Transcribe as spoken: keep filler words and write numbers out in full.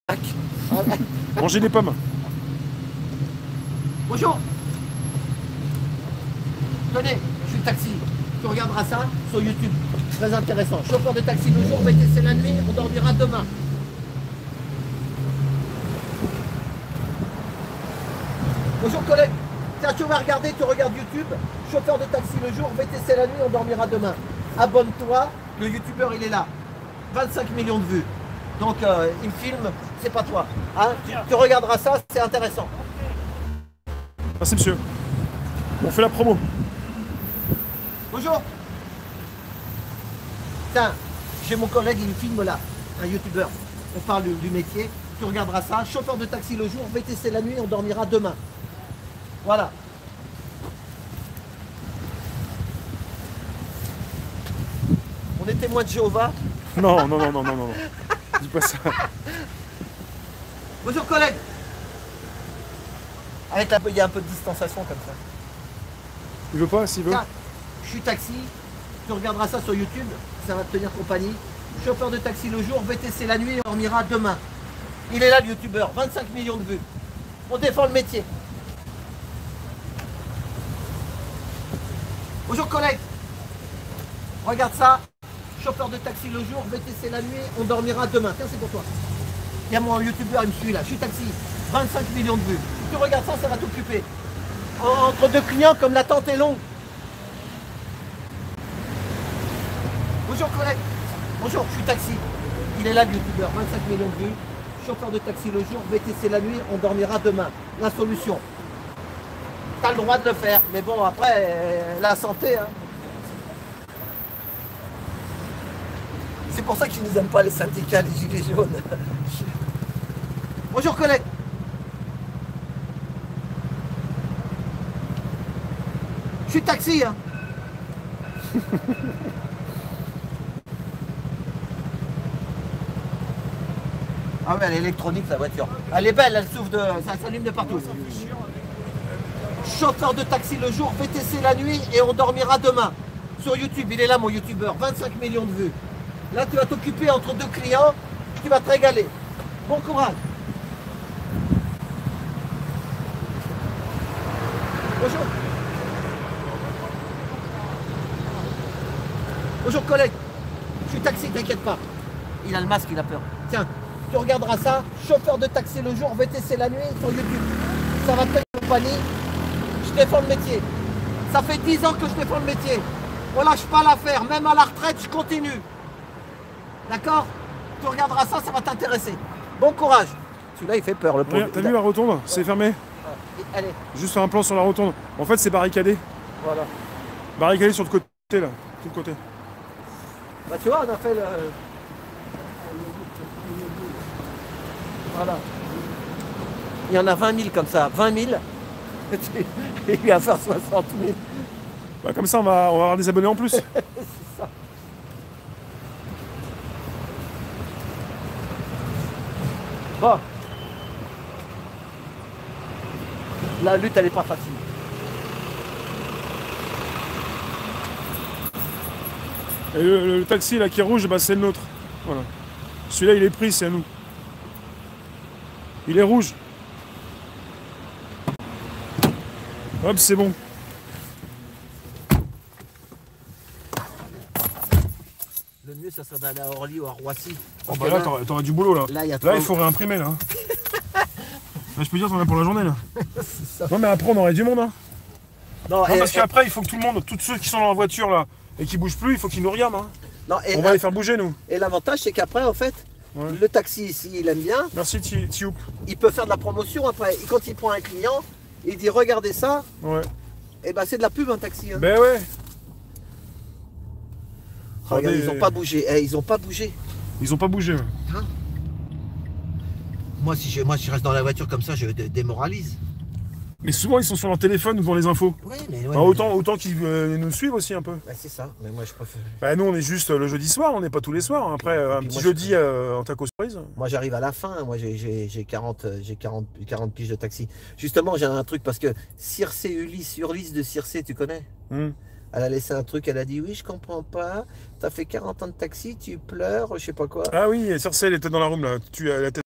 Mangez des pommes. Bonjour. Tenez, je suis taxi. Tu regarderas ça sur YouTube. Très intéressant. Chauffeur de taxi le jour, V T C la nuit, on dormira demain. Bonjour collègue. Tiens, tu vas regarder, tu regardes YouTube. Chauffeur de taxi le jour, V T C la nuit, on dormira demain. Abonne-toi, le youtubeur il est là. vingt-cinq millions de vues. Donc euh, il filme, c'est pas toi. Hein, tu, tu regarderas ça, c'est intéressant. Merci monsieur. On fait la promo. Bonjour. Tiens, j'ai mon collègue, il me filme là, un youtubeur. On parle du, du métier, tu regarderas ça. Chauffeur de taxi le jour, V T C la nuit, on dormira demain. Voilà. On est témoin de Jéhovah. Non, non, non, non, non, non. Dis pas ça. Bonjour collègue. Avec la, il y a un peu de distanciation comme ça. Il veut pas, s'il veut. Tiens, je suis taxi, tu regarderas ça sur YouTube, ça va te tenir compagnie. Chauffeur de taxi le jour, V T C la nuit, on dormira demain. Il est là le youtubeur, vingt-cinq millions de vues. On défend le métier. Bonjour collègue. Regarde ça. Chauffeur de taxi le jour, V T C la nuit, on dormira demain. Tiens, c'est pour toi. Il y a mon youtubeur, il me suit là. Je suis taxi, vingt-cinq millions de vues. Tu regardes ça, ça va t'occuper. Entre deux clients, comme l'attente est longue. Bonjour collègue. Bonjour, je suis taxi. Il est là le youtubeur, vingt-cinq millions de vues. Chauffeur de taxi le jour, V T C la nuit, on dormira demain. La solution. Tu as le droit de le faire. Mais bon, après, euh, la santé. Hein. C'est pour ça qu'ils ne nous aiment pas les syndicats, les gilets jaunes. Bonjour collègue. Je suis taxi. Hein. Ah ouais, elle est électronique la voiture. Elle est belle, elle souffle de. Ça s'allume de partout. Chauffeur de taxi le jour, V T C la nuit et on dormira demain. Sur YouTube, il est là mon youtubeur, vingt-cinq millions de vues. Là, tu vas t'occuper entre deux clients, tu vas te régaler. Bon courage. Bonjour. Bonjour collègue. Je suis taxi, t'inquiète pas. Il a le masque, il a peur. Tiens, tu regarderas ça. Chauffeur de taxi le jour, V T C la nuit sur YouTube. Ça va te faire une compagnie. Je défends le métier. Ça fait dix ans que je défends le métier. On lâche pas l'affaire. Même à la retraite, je continue. D'accord? Tu regarderas ça, ça va t'intéresser. Bon courage. Celui-là, il fait peur, le pauvre. T'as vu la rotonde? C'est fermé. Allez. Juste un plan sur la rotonde. En fait, c'est barricadé. Voilà. Barricadé sur le côté, là. Tout le côté. Bah, tu vois, on a fait le... Voilà. Il y en a vingt mille comme ça. vingt mille. Et il va faire soixante mille. Bah, comme ça, on va, on va avoir des abonnés en plus. C'est ça. Bon. La lutte, elle n'est pas facile. Et le, le taxi là qui est rouge, bah, c'est le nôtre. Voilà. Celui-là, il est pris, c'est à nous. Il est rouge. Hop, c'est bon. Le mieux, ça serait d'aller à Orly ou à Roissy. Oh, bah là, t'aurais du boulot là. Là, y a là il faut réimprimer là. Là, je peux dire, t'en as pour la journée là. Non, mais après, on aurait du monde. Hein. Non, non et, parce qu'après, il faut que tout le monde, tous ceux qui sont dans la voiture là et qui bougent plus, il faut qu'ils nous regardent. Hein. non, et on va les faire bouger, nous. Et l'avantage, c'est qu'après, en fait, ouais. Le taxi ici, il aime bien. Merci, Tioup. Il peut faire de la promotion après. Et quand il prend un client, il dit regardez ça. Ouais. Et ben c'est de la pub un taxi. Hein. Ben ouais. Oh, regarde, ils ont pas bougé. Eh, ils ont pas bougé. Ils ont pas bougé. Ouais. Hein moi, si je, moi, si je reste dans la voiture comme ça, je démoralise. Mais souvent, ils sont sur leur téléphone ou devant les infos. Oui, mais ouais, bah, mais... Autant, autant qu'ils euh, nous suivent aussi un peu. Bah, c'est ça, mais moi je préfère. Bah, nous, on est juste le jeudi soir, on n'est pas tous les soirs. Après, un petit moi, jeudi je... euh, en taco surprise. Moi, j'arrive à la fin. Moi, j'ai quarante, quarante, quarante piges de taxi. Justement, j'ai un truc parce que Circé Ulysse, Ulysse de Circé, tu connais hmm. Elle a laissé un truc, elle a dit oui, je comprends pas. T'as fait quarante ans de taxi, tu pleures, je sais pas quoi. Ah oui, Circé, elle était dans la room là. Tu, elle était